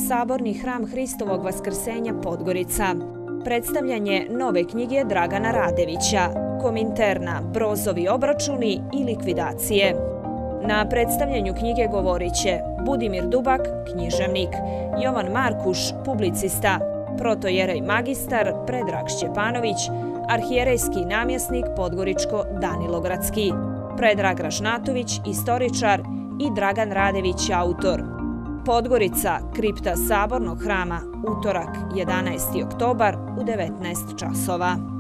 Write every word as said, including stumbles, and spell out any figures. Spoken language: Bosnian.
Saborni hram Hristovog Vaskrsenja Podgorica. Predstavljanje nove knjige Dragana Radevića, Kominterna, Brozovi obračuni i likvidacije. Na predstavljanju knjige govorit će Budimir Dubak, književnik, Jovan Markuš, publicista, protojerej magistar Predrag Šćepanović, arhijerejski namjesnik Podgoričko-Danilogradski, Predrag Ražnatović, istoričar i Dragan Radević, autor. Podgorica, kripta Sabornog hrama, utorak jedanaesti oktobar u devetnaest časova.